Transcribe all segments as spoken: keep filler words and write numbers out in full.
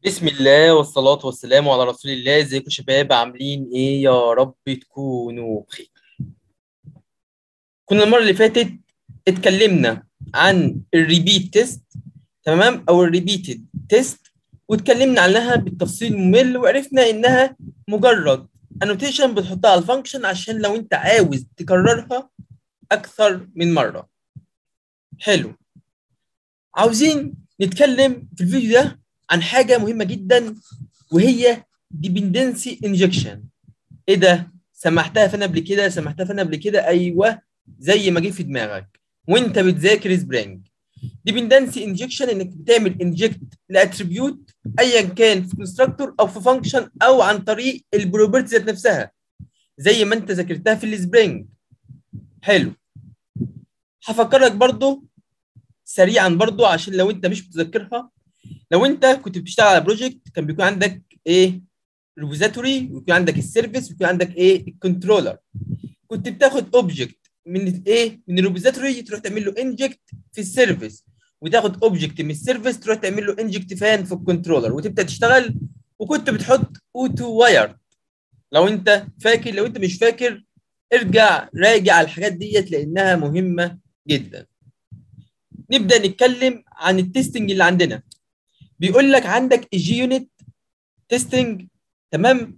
بسم الله والصلاة والسلام على رسول الله. ازيكم يا شباب؟ عاملين ايه؟ يا رب تكونوا بخير. كنا المرة اللي فاتت اتكلمنا عن الريبيت تيست، تمام، او الريبيتد تيست، واتكلمنا عنها بالتفصيل ممل، وعرفنا انها مجرد انوتيشن بتحطها على الفانكشن عشان لو انت عاوز تكررها اكثر من مرة. حلو. عاوزين نتكلم في الفيديو ده عن حاجة مهمة جدا، وهي dependency injection. ايه ده؟ سمعتها فين قبل كده؟ سمعتها فين قبل كده؟ ايوه، زي ما جه في دماغك وانت بتذاكر سبرينج. dependency injection انك بتعمل انجكت لاتريبيوت ايا كان في كونستراكتور او في فانكشن او عن طريق البروبرتي ذات نفسها، زي ما انت ذاكرتها في السبرينج. حلو. هفكرك برضو سريعا برضو عشان لو انت مش متذكرها. لو انت كنت بتشتغل على بروجكت كان بيكون عندك ايه؟ ريبوزيتوري، ويكون عندك السيرفيس، ويكون عندك ايه؟ الكنترولر. كنت بتاخد اوبجكت من الايه؟ من الريبوزيتوري تروح تعمل له انجكت في السيرفيس، وتاخد اوبجكت من السيرفيس تروح تعمل له انجكت فين؟ في الكنترولر، وتبدا تشتغل. وكنت بتحط اوتو واير. لو انت فاكر، لو انت مش فاكر ارجع راجع الحاجات ديت لانها مهمه جدا. نبدا نتكلم عن التستنج اللي عندنا. بيقول لك عندك الجي يونت تيستنج، تمام؟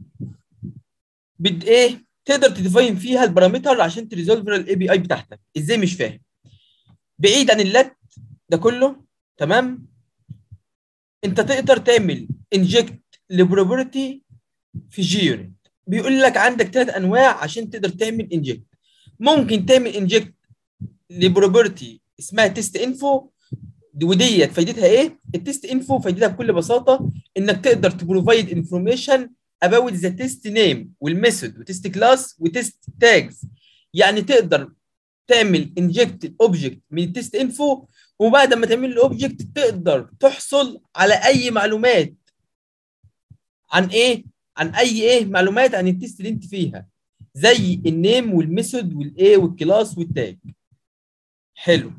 بد ايه؟ تقدر تديفاين فيها البارامتر عشان تريزولف الاي بي اي بتاعتك. ازاي؟ مش فاهم. بعيد عن اللات ده كله، تمام؟ انت تقدر تعمل انجكت لبروبرتي في جي يونت. بيقول لك عندك ثلاث انواع عشان تقدر تعمل انجكت. ممكن تعمل انجكت لبروبرتي اسمها تيست انفو، وديت فايدتها ايه؟ التيست انفو فايدتها بكل بساطه انك تقدر تبروفايد انفورميشن about the test name والميثود وتست كلاس وتست تاجز. يعني تقدر تعمل انجكت الاوبجكت من التست انفو، وبعد ما تعمل الاوبجكت تقدر تحصل على اي معلومات عن ايه؟ عن اي ايه؟ معلومات عن التست اللي انت فيها، زي النيم والميثود والايه والكلاس والتاج. حلو.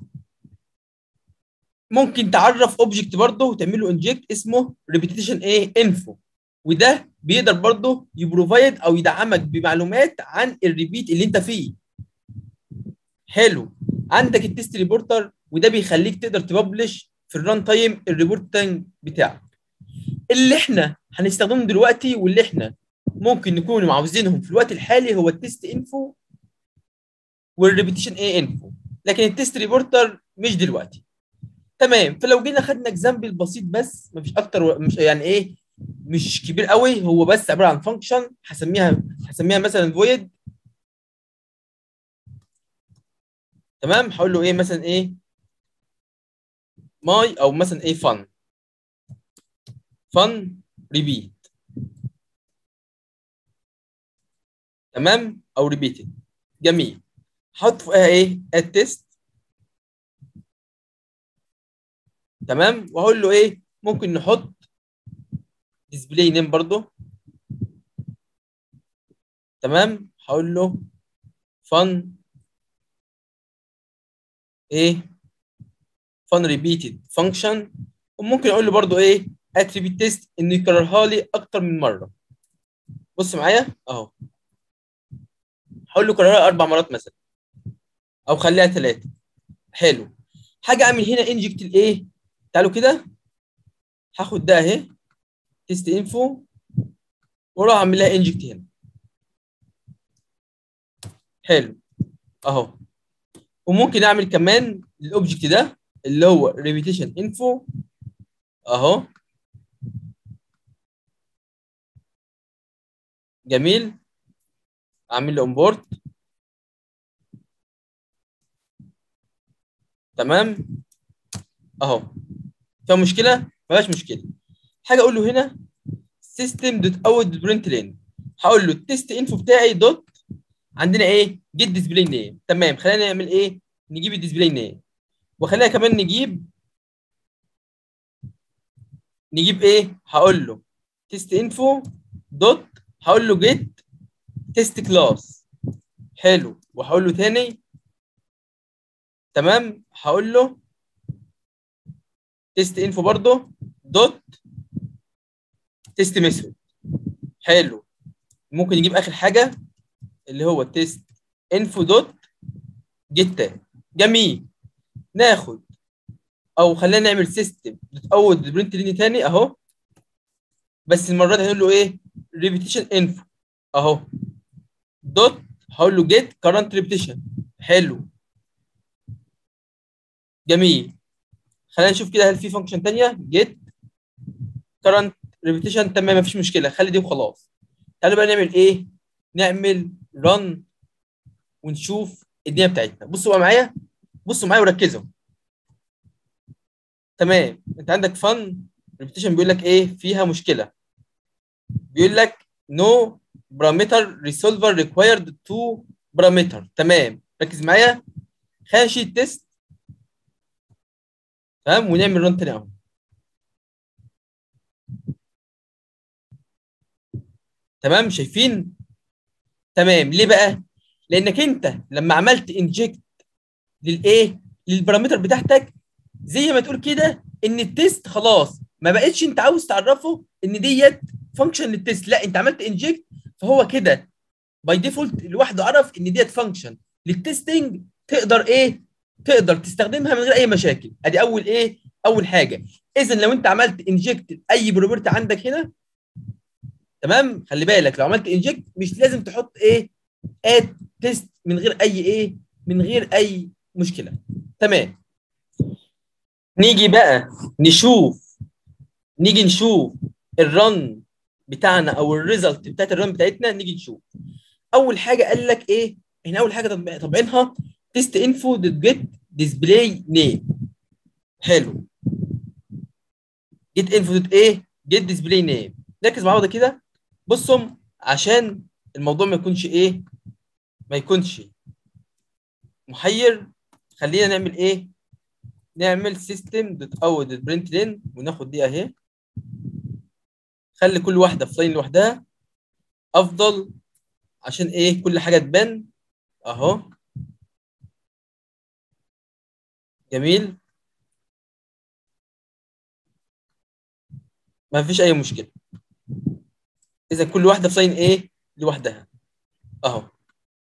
ممكن تعرف اوبجكت برضه وتعمل له انجكت اسمه ريبيتيشن ايه؟ انفو، وده بيقدر برضه يبروفايد او يدعمك بمعلومات عن الريبيت اللي انت فيه. حلو. عندك التست ريبورتر، وده بيخليك تقدر تبلش في الران تايم الريبورتنج بتاعك. اللي احنا هنستخدمه دلوقتي واللي احنا ممكن نكون عاوزينهم في الوقت الحالي هو التست انفو والريبيتيشن ايه انفو، لكن التست ريبورتر مش دلوقتي. تمام. فلو جينا خدنا اكزامبل بسيط بس مفيش اكتر و... مش يعني ايه، مش كبير قوي، هو بس عباره عن فانكشن هسميها هسميها مثلا فويد. تمام. هقول له ايه مثلا؟ ايه ماي، او مثلا ايه فن فن ريبيت، تمام، او ريبيتد. جميل. هحط فوقها ايه؟ التست. تمام. وهقول له ايه؟ ممكن نحط ديسبلاي نيم برضو. تمام. هقول له فن ايه؟ فن ريبيتد فانكشن. وممكن اقول له برضو ايه؟ اتريبيوت تيست انه يكررها لي اكتر من مره. بص معايا اهو. هقول له كررها اربع مرات مثلا، او خليها ثلاثه. حلو. حاجه اعمل هنا انجكت الايه؟ تعالوا كده. هاخد ده اهي تيست انفو، واروح اعمل لها انجكت هنا. حلو اهو. وممكن اعمل كمان الاوبجكت ده اللي هو ريبيتيشن انفو اهو. جميل. اعمل له امبورت. تمام اهو. فيها مشكله؟ ما فيهاش مشكله. حاجه اقول له هنا سيستم دوت اوت برنت لين. هقول له التست انفو بتاعي دوت عندنا ايه؟ جيت ديسبلاي نيم. تمام. خلينا نعمل ايه؟ نجيب الديسبلاي نيم، وخلينا كمان نجيب نجيب ايه؟ هقول له تيست انفو دوت، هقول له جيت تيست كلاس. حلو. وهقول له تاني. تمام. هقول له تيست انفو برضه دوت تيست ميثود. حلو. ممكن نجيب اخر حاجه اللي هو تيست انفو دوت جيت. جميل. ناخد او خلينا نعمل سيستم دوت اوت برنت لين تاني اهو، بس المره دي هنقول له ايه؟ ريبيتيشن انفو اهو دوت، هقول له جيت كرنت ريبيتيشن. حلو. جميل. خلينا نشوف كده هل في فانكشن ثانيه جيت كرنت ريبيتيشن. تمام مفيش مشكله، خلي دي وخلاص. تعالوا بقى نعمل ايه؟ نعمل رن ونشوف الدنيا بتاعتنا. بصوا بقى معايا، بصوا معايا وركزوا. تمام. انت عندك فن ريبيتيشن بيقول لك ايه فيها مشكله، بيقول لك نو بارامتر ريسولفر ريكوايرد تو بارامتر. تمام ركز معايا. خلينا نشيل التست. تمام ونعمل رن تاني اهو. تمام شايفين؟ تمام. ليه بقى؟ لانك انت لما عملت انجكت للايه؟ للبارامتر بتاعتك، زي ما تقول كده ان التست خلاص ما بقتش انت عاوز تعرفه ان ديت فانكشن للتست، لا انت عملت انجكت، فهو كده باي ديفولت لوحده عرف ان ديت فانكشن للتستنج، تقدر ايه؟ تقدر تستخدمها من غير اي مشاكل. ادي اول ايه؟ اول حاجه. اذا لو انت عملت انجكت اي بروبرتي عندك هنا، تمام، خلي بالك لو عملت انجكت مش لازم تحط ايه؟ اد تيست من غير اي ايه؟ من غير اي مشكله. تمام. نيجي بقى نشوف، نيجي نشوف الرن بتاعنا او الريزلت بتاعت الرن بتاعتنا. نيجي نشوف اول حاجه قال لك ايه. احنا اول حاجه طابعينها تيست انفو دوت جيت ديسبلاي نيم. حلو. جيت انفو دوت ايه؟ جيت ديسبلاي نيم. نركز مع بعض كده. بصوا عشان الموضوع ما يكونش ايه؟ ما يكونش محير. خلينا نعمل ايه؟ نعمل سيستم دوت اوت دوت برنت لين وناخد دي اهي. خلي كل واحده في لاين لوحدها افضل، عشان ايه؟ كل حاجه تبان اهو. جميل. ما فيش اي مشكله. اذا كل واحده في لاين ايه؟ لوحدها اهو.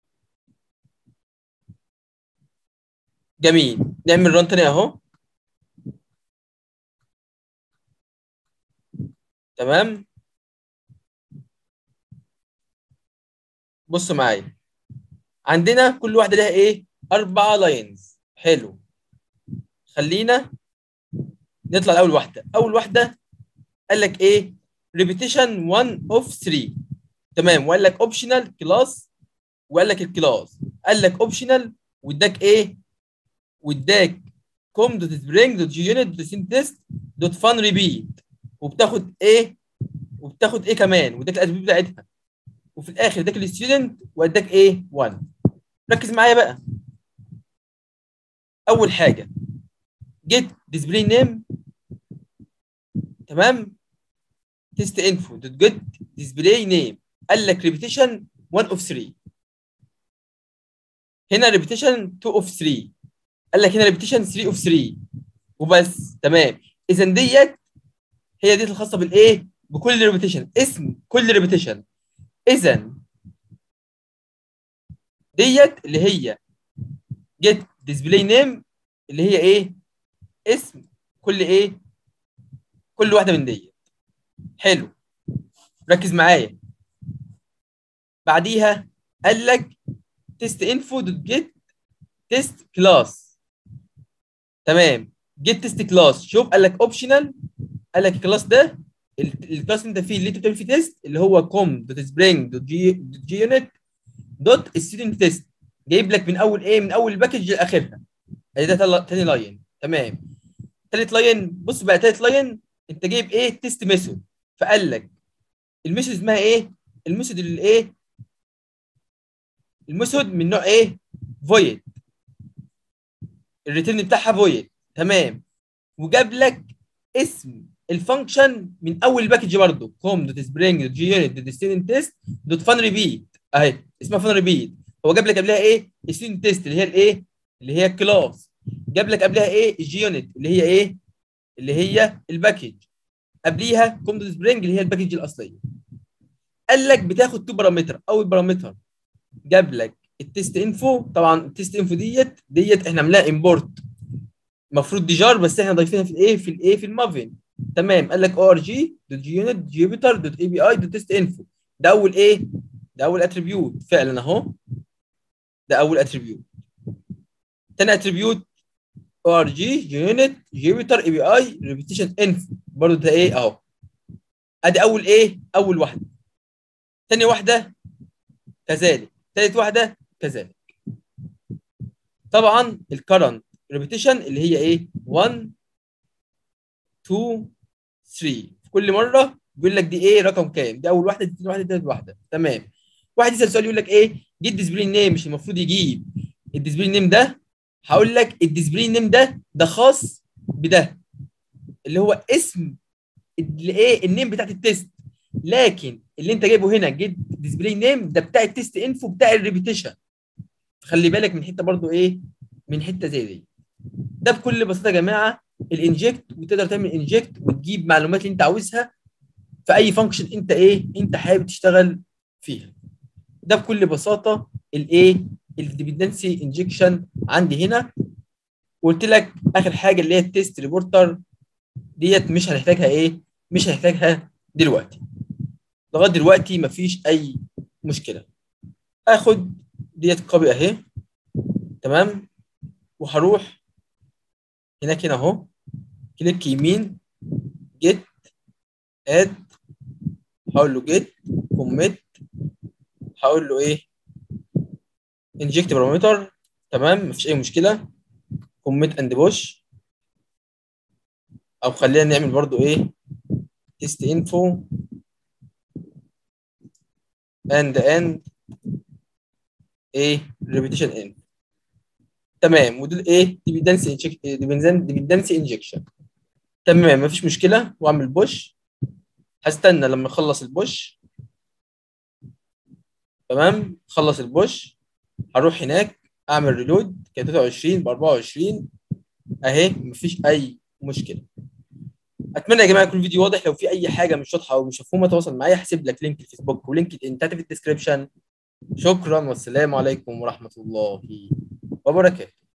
جميل. نعمل ران تاني اهو. تمام. بصوا معايا، عندنا كل واحده لها ايه؟ اربع لاينز. حلو. خلينا نطلع لاول واحده. اول واحده قال لك ايه؟ ريبيتيشن واحد اوف ثلاثة. تمام. وقال لك اوبشنال كلاس، وقال لك الكلاس قال لك اوبشنال، واداك ايه؟ واداك كوم دوت سبرينج دوت جي يونت دوت سينتست دوت فان ريبيت. وبتاخد ايه؟ وبتاخد ايه كمان؟ واداك الاسباب بتاعتها. وفي الاخر اداك الستودنت واداك ايه؟ واحد. ركز معايا بقى. اول حاجه جيت ديسبلاي نيم. تمام. تيست انفو دوت جيت ديسبلاي نيم قال لك ريبيتيشن واحد اوف ثلاثة. هنا ريبيتيشن اتنين اوف ثلاثة. قال لك هنا ريبيتيشن تلاتة اوف ثلاثة وبس. تمام. اذا ديت هي ديت الخاصه بالايه؟ بكل ريبيتيشن، اسم كل ريبيتيشن. اذا ديت اللي هي جيت ديسبلاي نيم اللي هي ايه؟ اسم كل ايه؟ كل واحده من ديت. حلو. ركز معايا. بعديها قال لك تيست انفو دوت جيت تيست كلاس. تمام. جيت تيست كلاس. شوف قال لك اوبشنال. قال لك الكلاس ده الكلاس اللي انت فيه اللي انت بتعمل فيه تيست اللي هو كوم دوت سبرينج دوت جي جي يونت دوت ستودنت تيست. جايب لك من اول ايه؟ من اول الباكج لاخرها. ادي ده تاني لاين. تمام. تالت لاين. بص بقى تالت لاين انت جايب ايه؟ تيست ميثود. فقال لك الميثود اسمها ايه؟ الميثود اللي ايه؟ الميثود من نوع ايه؟ فويد. الريتيرن بتاعها فويد. تمام. وجاب لك اسم الفانكشن من اول الباكج برضه كوم دوت سبرينج دوت جي يونت دوت ستودنت تيست دوت فان ريبيت اهي. اسمها فان ريبيت. هو جاب لك قبلها ايه؟ ستودنت تيست اللي هي الايه؟ اللي هي الكلاس. جاب لك قبلها ايه؟ الجي يونت اللي هي ايه؟ اللي هي الباكج. قبليها كومدو سبرينج اللي هي الباكج الاصليه. قال لك بتاخد تو بارامتر. اول بارامتر جاب لك التست انفو. طبعا التست انفو ديت ديت احنا عاملاها امبورت، المفروض دي جار بس احنا ضايفينها في الايه في الايه في المافن. تمام. قال لك org.junit.jupiter.api.testInfo. ده اول ايه؟ ده اول اتريبيوت فعلا اهو. ده اول اتريبيوت. تاني اتريبيوت org.junit.jupiter.api repetitionInfo. برضه ده ايه اهو. ادي اول ايه؟ اول واحده. تاني واحده كذلك. تالت واحده كذلك. طبعا الكرنت ريبيتيشن اللي هي ايه؟ واحد اتنين تلاتة. في كل مره بيقول لك دي ايه رقم كام. دي اول واحده، دي تاني واحده، دي تالت واحده. تمام. واحد يسال سؤال يقول لك ايه؟ جيت ديسبلاي نيم. مش المفروض يجيب الديسبلاي نيم ده؟ هقول لك الديسبلاي نيم ده ده خاص بده، اللي هو اسم الايه النيم بتاعت التيست. لكن اللي انت جايبه هنا جيت ديسبلاي نيم ده بتاع التيست انفو بتاع الريبيتيشن. خلي بالك من حته برضو ايه، من حته زي دي. ده بكل بساطه يا جماعه الانجكت. وتقدر تعمل انجكت وتجيب معلومات اللي انت عاوزها في اي فانكشن انت ايه انت حابب تشتغل فيها. ده بكل بساطه الايه الديبندنسي انجكشن عندي هنا. وقلت لك اخر حاجه اللي هي التيست ريبورتر ديت مش هنحتاجها ايه مش هنحتاجها دلوقتي. لغايه دلوقتي مفيش اي مشكله. اخد ديت كوبي اهي. تمام. وهروح هناك هنا اهو، كليك يمين، جيت اد، هقول له جيت كوميت، هقول له ايه انجكت بارامتر. تمام. مفيش اي مشكله. كوميت اند بوش، او خلينا نعمل برضو ايه تيست انفو اند اند ايه ريبيتيشن ان. تمام. ودول ايه ديبندنسي ديبندنسي انجكشن. تمام. مفيش مشكله. واعمل بوش. هستنى لما اخلص البوش. تمام. خلص البوش هروح هناك اعمل ريلود. كانت تلاتة وعشرين ب اربعة وعشرين اهي. مفيش اي مشكله. اتمنى يا جماعه يكون الفيديو واضح. لو في اي حاجه مش واضحه او مش مفهومه تواصل معايا. هسيب لك لينك الفيسبوك ولينك الانتات في الديسكربشن. شكرا والسلام عليكم ورحمه الله وبركاته.